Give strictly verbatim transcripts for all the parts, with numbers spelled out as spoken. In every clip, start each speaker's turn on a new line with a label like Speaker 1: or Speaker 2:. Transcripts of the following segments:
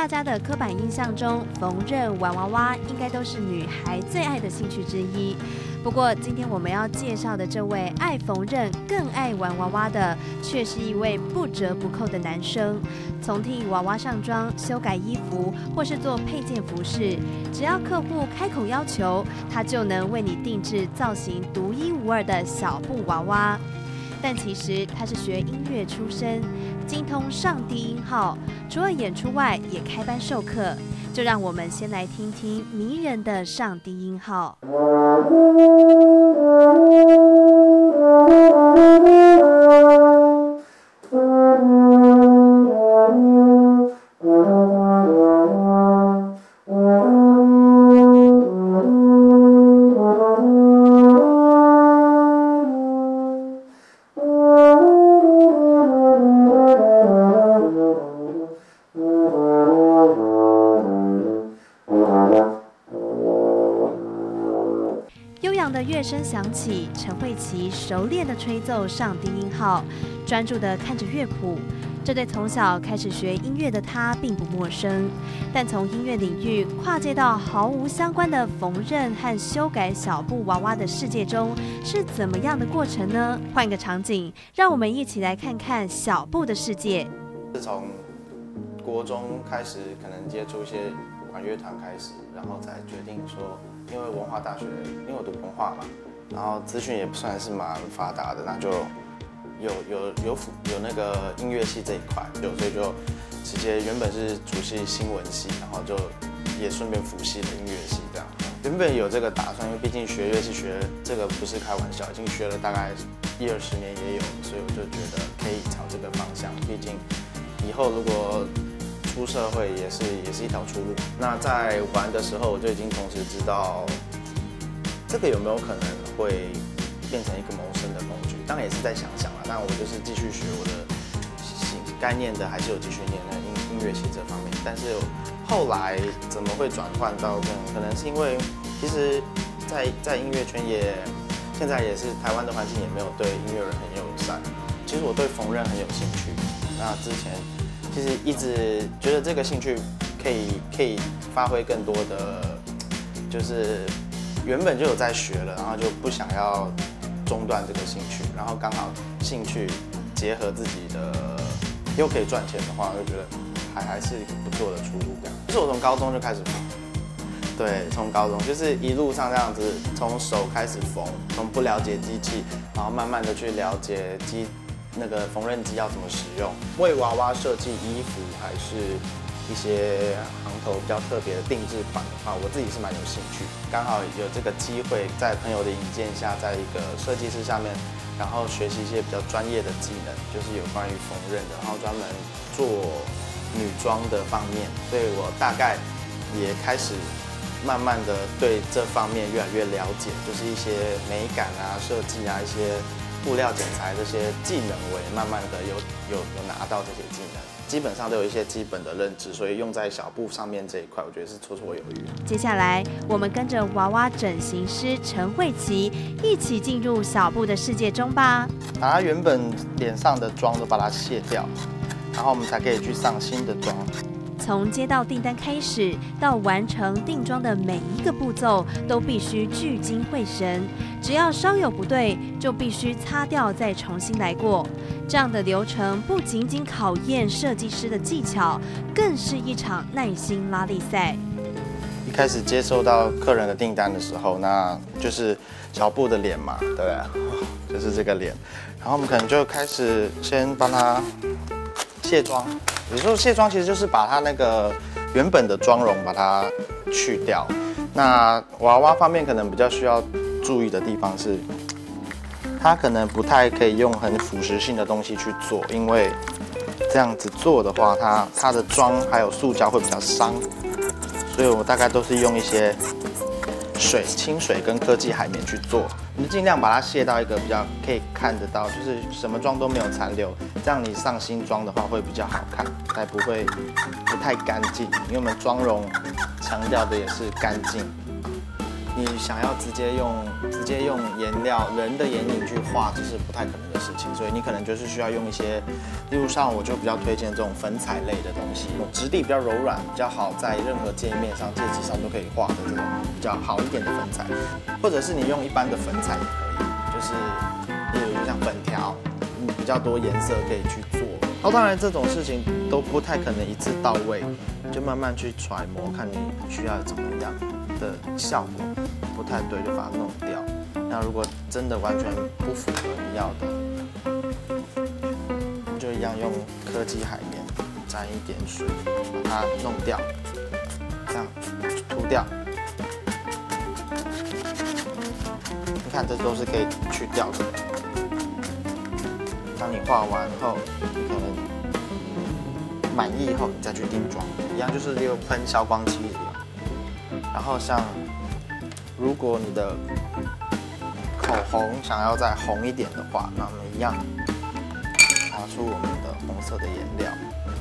Speaker 1: 大家的刻板印象中，缝纫、玩娃娃应该都是女孩最爱的兴趣之一。不过，今天我们要介绍的这位爱缝纫、更爱玩娃娃的，却是一位不折不扣的男生。从替娃娃上妆、修改衣服，或是做配件服饰，只要客户开口要求，他就能为你定制造型独一无二的小布娃娃。但其实他是学音乐出身，精通上低音号，除了演出外，也开班授课。就让我们先来听听迷人的上低音号。悠扬的乐声响起，陈慧琪熟练地吹奏上低音号，专注地看着乐谱。这对从小开始学音乐的他并不陌生，但从音乐领域跨界到毫无相关的缝纫和修改小布娃娃的世界中，是怎么样的过程呢？换个场景，让我们一起来看看小布的世界。
Speaker 2: 是从国中开始，可能接触一些管乐团开始，然后才决定说，因为文化大学，因为我读文化嘛，然后资讯也不算是蛮发达的，那就有有有辅有那个音乐系这一块，就所以就直接原本是主系新闻系，然后就也顺便辅系了音乐系这样。原本有这个打算，因为毕竟学乐器学这个不是开玩笑，已经学了大概一二十年也有，所以我就觉得可以朝这个方向，毕竟以后如果出社会也是也是一条出路。那在玩的时候，我就已经同时知道这个有没有可能会变成一个谋生的工具。当然也是在想想啦，但我就是继续学我的概念的，还是有继续念那音音乐系这方面。但是后来怎么会转换到这样？可能是因为其实在，在在音乐圈也现在也是台湾的环境也没有对音乐人很友善。其实我对缝纫很有兴趣，那之前。其实一直觉得这个兴趣可以可以发挥更多的，就是原本就有在学了，然后就不想要中断这个兴趣，然后刚好兴趣结合自己的又可以赚钱的话，我就觉得还还是一个不错的出路。这样，就是我从高中就开始缝，对，从高中就是一路上这样子，从手开始缝，从不了解机器，然后慢慢的去了解机。那个缝纫机要怎么使用？为娃娃设计衣服，还是一些行头比较特别的定制款的话，我自己是蛮有兴趣。刚好有这个机会，在朋友的引荐下，在一个设计师下面，然后学习一些比较专业的技能，就是有关于缝纫的，然后专门做女装的方面。所以我大概也开始慢慢的对这方面越来越了解，就是一些美感啊、设计啊一些。布料剪裁这些技能，我也慢慢的有有有拿到这些技能，基本上都有一些基本的认知，所以用在小布上面这一块，我觉得是绰绰有余。
Speaker 1: 接下来，我们跟着娃娃整形师陈慧琪一起进入小布的世界中吧。
Speaker 2: 把它原本脸上的妆都把它卸掉，然后我们才可以去上新的妆。
Speaker 1: 从接到订单开始，到完成定妆的每一个步骤，都必须聚精会神。只要稍有不对，就必须擦掉再重新来过。这样的流程不仅仅考验设计师的技巧，更是一场耐心拉力赛。
Speaker 2: 一开始接收到客人的订单的时候，那就是小布的脸嘛，对不对？就是这个脸，然后我们可能就开始先帮他卸妆。有时候卸妆其实就是把它那个原本的妆容把它去掉。那娃娃方面可能比较需要注意的地方是，它可能不太可以用很腐蚀性的东西去做，因为这样子做的话，它它的妆还有塑胶会比较伤。所以我大概都是用一些水、清水跟科技海绵去做，你尽量把它卸到一个比较可以看得到，就是什么妆都没有残留，这样你上新妆的话会比较好看，才不会不太干净。因为我们妆容强调的也是干净。 你想要直接用直接用颜料人的眼影去画，这是不太可能的事情，所以你可能就是需要用一些，例如像我就比较推荐这种粉彩类的东西，质地比较柔软，比较好在任何界面上、戒指上都可以画的这种比较好一点的粉彩，或者是你用一般的粉彩也可以，就是例如像粉条，嗯，比较多颜色可以去做。哦，当然这种事情都不太可能一次到位，就慢慢去揣摩，看你需要怎么样的效果，不太对就把它弄掉。那如果真的完全不符合你要的，就一样用科技海绵沾一点水，把它弄掉，这样涂掉。你看，这都是可以去掉的。当你画完后，你可能满意后，你再去定妆，一样就是用喷消光漆一样。然后像如果你的口红想要再红一点的话，那我们一样拿出我们的红色的颜料，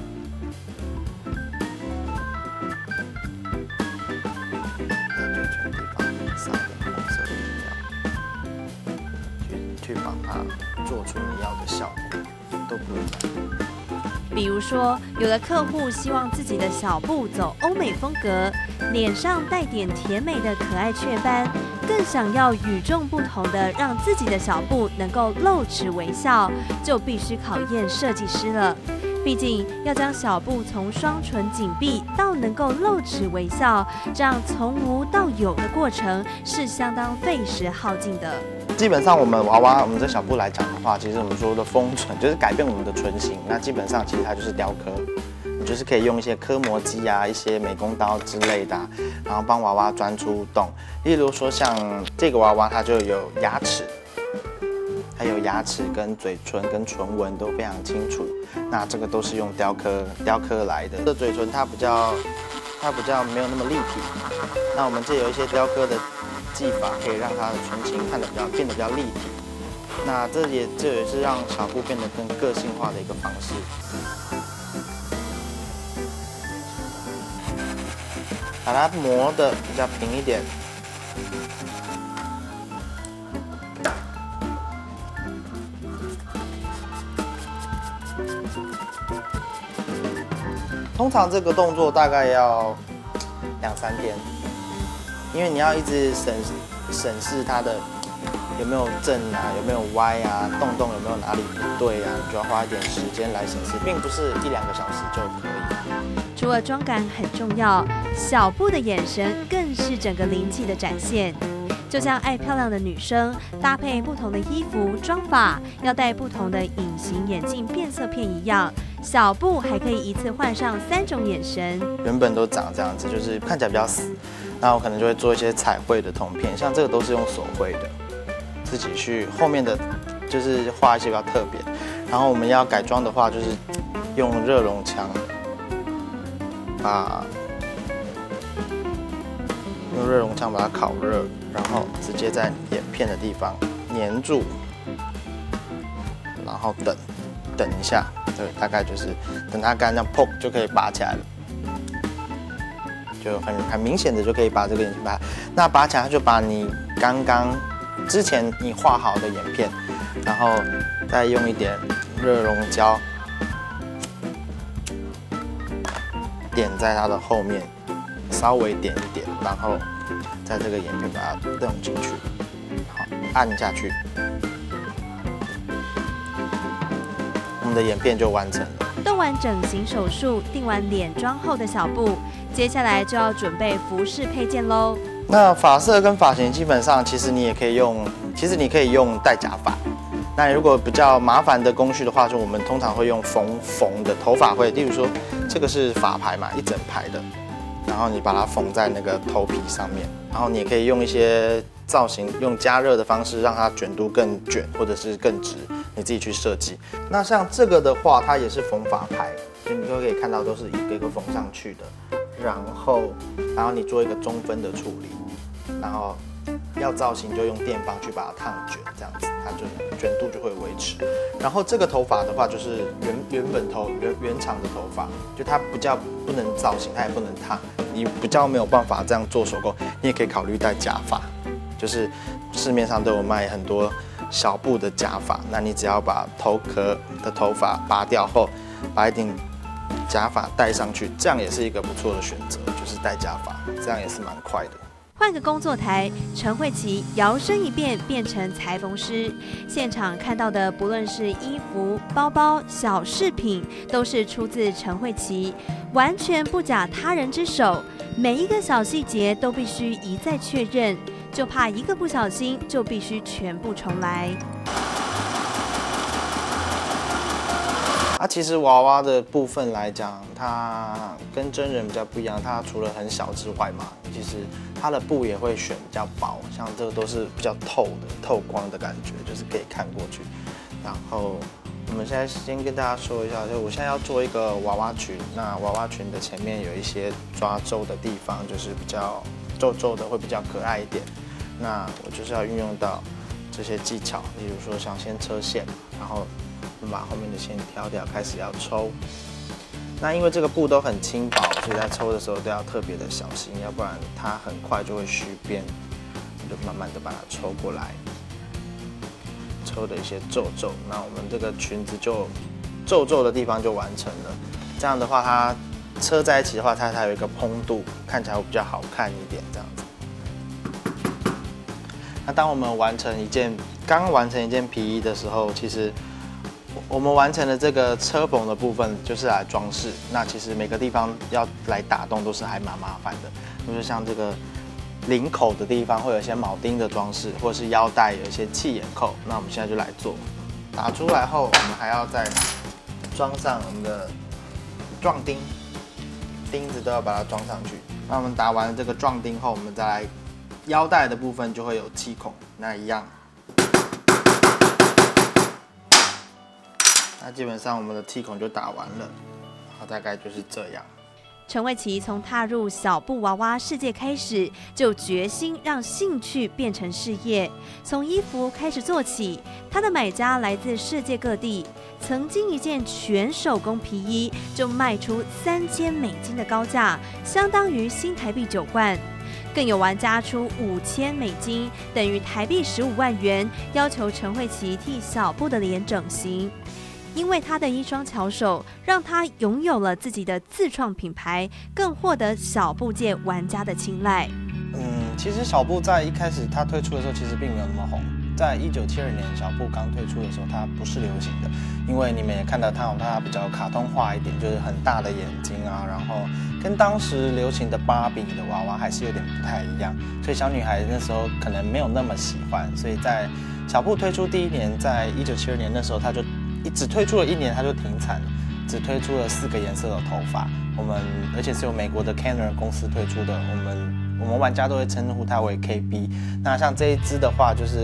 Speaker 2: 在嘴唇地方撒点红色的颜料，去去把它做出你要的效果，都不一样。
Speaker 1: 比如说，有的客户希望自己的小布走欧美风格，脸上带点甜美的可爱雀斑，更想要与众不同的让自己的小布能够露齿微笑，就必须考验设计师了。毕竟要将小布从双唇紧闭到能够露齿微笑，这样从无到有的过程是相当费时耗尽的。
Speaker 2: 基本上我们娃娃，我们这小布来讲的话，其实我们说的丰唇就是改变我们的唇形。那基本上其实它就是雕刻，你就是可以用一些刻模机啊、一些美工刀之类的、啊，然后帮娃娃钻出洞。例如说像这个娃娃，它就有牙齿，还有牙齿跟嘴唇跟唇纹都非常清楚。那这个都是用雕刻雕刻来的。这嘴唇它比较它比较没有那么立体，那我们这有一些雕刻的技法可以让它的唇形看得比较变得比较立体，那这也这也是让小布变得更个性化的一个方式。把它磨得比较平一点，通常这个动作大概要两三天。因为你要一直审审视它的有没有正啊，有没有歪啊，洞洞有没有哪里不对啊，你就要花一点时间来审视，并不是一两个小时就可以。
Speaker 1: 除了妆感很重要，小布的眼神更是整个灵气的展现。就像爱漂亮的女生搭配不同的衣服妆法，要戴不同的隐形眼镜变色片一样，小布还可以一次换上三种眼神。
Speaker 2: 原本都长这样子，就是看起来比较死。那我可能就会做一些彩绘的铜片，像这个都是用手绘的，自己去后面的就是画一些比较特别。然后我们要改装的话，就是用热熔枪把用热熔枪把它烤热，然后直接在眼片的地方粘住，然后等等一下，对，大概就是等它干，这样砰就可以拔起来了。就很很明显的就可以把这个眼睛拔，那拔起来就把你刚刚之前你画好的眼片，然后再用一点热熔胶点在它的后面，稍微点一点，然后在这个眼片把它弄进去，好，按下去，我们的眼片就完成了。
Speaker 1: 动完整形手术，定完脸妆后的小布，接下来就要准备服饰配件喽。
Speaker 2: 那发色跟发型基本上，其实你也可以用，其实你可以用戴假发。那如果比较麻烦的工序的话，就我们通常会用缝缝的头发会，例如说这个是发牌嘛，一整排的，然后你把它缝在那个头皮上面，然后你也可以用一些造型，用加热的方式让它卷度更卷，或者是更直，你自己去设计。那像这个的话，它也是缝发牌，所以你都可以看到都是一个一个缝上去的，然后然后你做一个中分的处理，然后要造型就用电棒去把它烫卷，这样子它就卷度就会维持。然后这个头发的话，就是原原本头原原厂的头发，就它比较不能造型，它也不能烫，你比较没有办法这样做手工，你也可以考虑戴假发。 就是市面上都有卖很多小布的假发，那你只要把头壳的头发拔掉后，把一顶假发戴上去，这样也是一个不错的选择，就是戴假发，这样也是蛮快的。
Speaker 1: 换个工作台，陈慧琪摇身一变变成裁缝师。现场看到的，不论是衣服、包包、小饰品，都是出自陈慧琪，完全不假他人之手。每一个小细节都必须一再确认，就怕一个不小心就必须全部重来。
Speaker 2: 啊，其实娃娃的部分来讲，它跟真人比较不一样。它除了很小之外嘛，其实它的布也会选比较薄，像这个都是比较透的、透光的感觉，就是可以看过去。然后我们现在先跟大家说一下，就我现在要做一个娃娃裙，那娃娃裙的前面有一些抓皱的地方，就是比较皱皱的，会比较可爱一点。那我就是要运用到这些技巧，例如说像先车线，然后我们把后面的线挑掉，开始要抽。那因为这个布都很轻薄，所以在抽的时候都要特别的小心，要不然它很快就会虚边。就慢慢的把它抽过来，抽的一些皱皱，那我们这个裙子就皱皱的地方就完成了。这样的话，它车在一起的话，它才有一个蓬度，看起来会比较好看一点，这样子。那当我们完成一件刚完成一件皮衣的时候，其实我们完成的这个车缝的部分就是来装饰。那其实每个地方要来打洞都是还蛮麻烦的，就是像这个领口的地方会有一些铆钉的装饰，或者是腰带有一些气眼扣。那我们现在就来做。打出来后，我们还要再装上我们的撞钉，钉子都要把它装上去。那我们打完这个撞钉后，我们再来腰带的部分就会有气孔，那一样。那基本上我们的气孔就打完了，然后大概就是这样。
Speaker 1: 陈慧琪从踏入小布娃娃世界开始，就决心让兴趣变成事业。从衣服开始做起，她的买家来自世界各地。曾经一件全手工皮衣就卖出三千美金的高价，相当于新台币九万。更有玩家出五千美金，等于台币十五万元，要求陈慧琪替小布的脸整形。因为他的一双巧手，让他拥有了自己的自创品牌，更获得小布界玩家的青睐。
Speaker 2: 嗯，其实小布在一开始它推出的时候，其实并没有那么红。在一九七二年小布刚推出的时候，它不是流行的，因为你们也看到它，它比较卡通化一点，就是很大的眼睛啊，然后跟当时流行的芭比的娃娃还是有点不太一样，所以小女孩那时候可能没有那么喜欢。所以在小布推出第一年，在一九七二年那时候，它就只推出了一年，它就停产了，只推出了四个颜色的头发。我们而且是由美国的 Kenner 公司推出的，我们我们玩家都会称呼它为 K B。那像这一支的话就是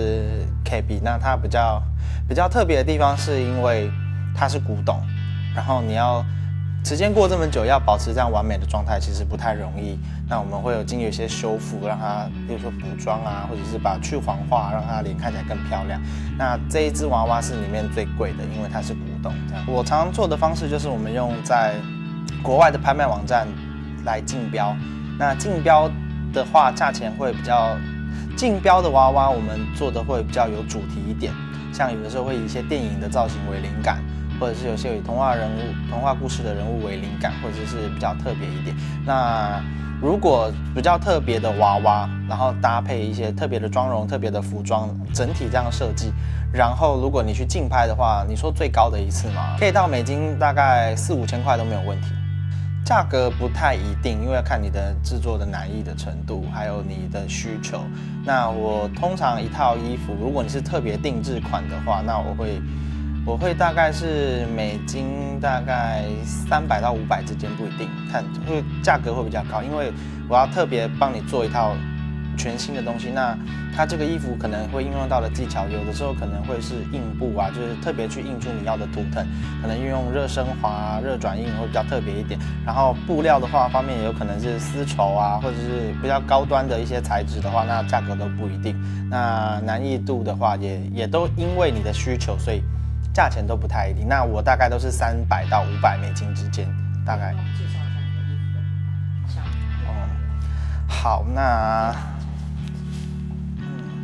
Speaker 2: K B， 那它比较比较特别的地方是因为它是古董，然后你要时间过这么久，要保持这样完美的状态，其实不太容易。那我们会有经有一些修复，让它，比如说补妆啊，或者是把去黄化，让它脸看起来更漂亮。那这一只娃娃是里面最贵的，因为它是古董。这样，我常常做的方式就是我们用在国外的拍卖网站来竞标。那竞标的话，价钱会比较，竞标的娃娃我们做的会比较有主题一点，像有的时候会以一些电影的造型为灵感。或者是有些以童话人物、童话故事的人物为灵感，或者是比较特别一点。那如果比较特别的娃娃，然后搭配一些特别的妆容、特别的服装，整体这样设计，然后如果你去竞拍的话，你说最高的一次嘛，可以到美金大概四五千块都没有问题。价格不太一定，因为要看你的制作的难易的程度，还有你的需求。那我通常一套衣服，如果你是特别定制款的话，那我会。我会大概是美金大概三百到五百之间，不一定，看会价格会比较高，因为我要特别帮你做一套全新的东西。那它这个衣服可能会应用到的技巧，有的时候可能会是印布啊，就是特别去印出你要的图腾，可能运用热升华、热转印会比较特别一点。然后布料的话方面也有可能是丝绸啊，或者是比较高端的一些材质的话，那价格都不一定。那难易度的话也也都因为你的需求，所以价钱都不太一定。那我大概都是三百到五百美金之间，大概。
Speaker 3: 介绍一下你的衣服的项目。
Speaker 2: 哦，好，那，嗯，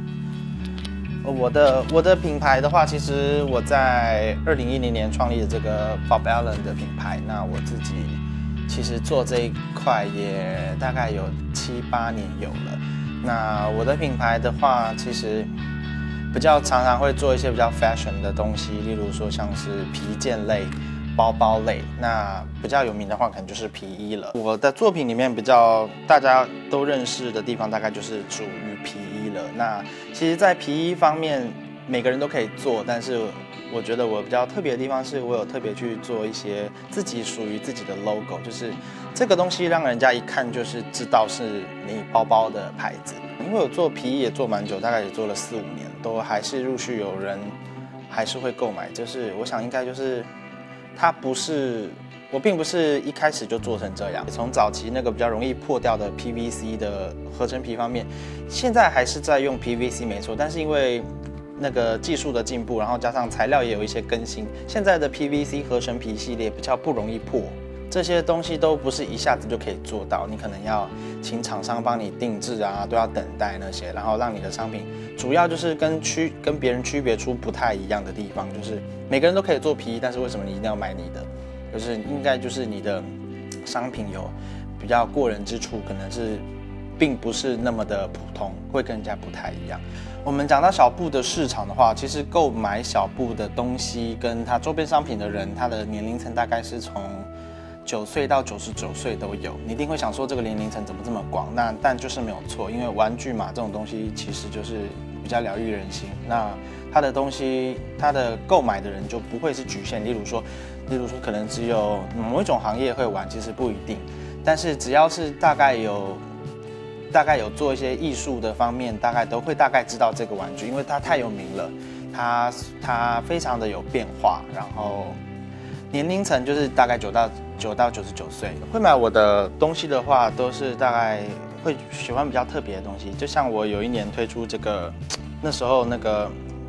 Speaker 2: 我的我的品牌的话，其实我在二零一零年创立的这个 Bob Allen 的品牌，那我自己其实做这一块也大概有七八年有了。那我的品牌的话，其实比较常常会做一些比较 fashion 的东西，例如说像是皮件类、包包类。那比较有名的话，可能就是皮衣了。我的作品里面比较大家都认识的地方，大概就是属于皮衣了。那其实，在皮衣方面，每个人都可以做，但是我觉得我比较特别的地方是，我有特别去做一些自己属于自己的 logo， 就是这个东西让人家一看就是知道是你包包的牌子。因为我做皮衣也做蛮久，大概也做了四五年，都还是陆续有人还是会购买。就是我想应该就是它不是。我并不是一开始就做成这样，从早期那个比较容易破掉的 P V C 的合成皮方面，现在还是在用 P V C 没错，但是因为那个技术的进步，然后加上材料也有一些更新，现在的 P V C 合成皮系列比较不容易破，这些东西都不是一下子就可以做到，你可能要请厂商帮你定制啊，都要等待那些，然后让你的商品主要就是跟区跟别人区别出不太一样的地方，就是每个人都可以做皮衣，但是为什么你一定要买你的？就是应该就是你的商品有比较过人之处，可能是并不是那么的普通，会跟人家不太一样。我们讲到小布的市场的话，其实购买小布的东西跟它周边商品的人，他的年龄层大概是从九岁到九十九岁都有。你一定会想说这个年龄层怎么这么广？那但就是没有错，因为玩具嘛这种东西其实就是比较疗愈人心。那它的东西，它的购买的人就不会是局限，例如说。例如说，可能只有某一种行业会玩，其实不一定。但是只要是大概有、大概有做一些艺术的方面，大概都会大概知道这个玩具，因为它太有名了，它它非常的有变化。然后年龄层就是大概九到九到九十九岁，会买我的东西的话，都是大概会喜欢比较特别的东西。就像我有一年推出这个，那时候那个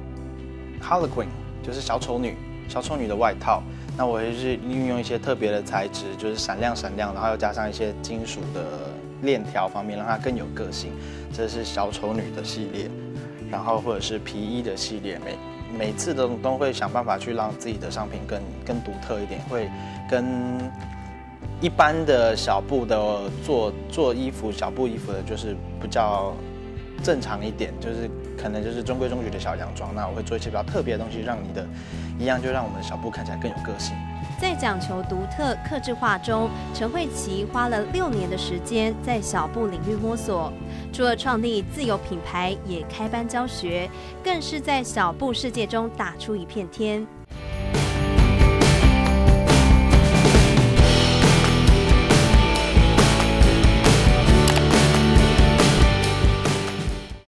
Speaker 2: Harlequin 就是小丑女，小丑女的外套。那我也是运用一些特别的材质，就是闪亮闪亮，然后又加上一些金属的链条方面，让它更有个性。这是小丑女的系列，然后或者是皮衣的系列，每每次都都会想办法去让自己的商品更更独特一点，会跟一般的小布的做做衣服、小布衣服的，就是比较正常一点，就是可能就是中规中矩的小洋装。那我会做一些比较特别的东西，让你的一样就让我们的小布看起来更有个性。
Speaker 1: 在讲求独特、客制化中，陈慧琪花了六年的时间在小布领域摸索。除了创立自有品牌，也开班教学，更是在小布世界中打出一片天。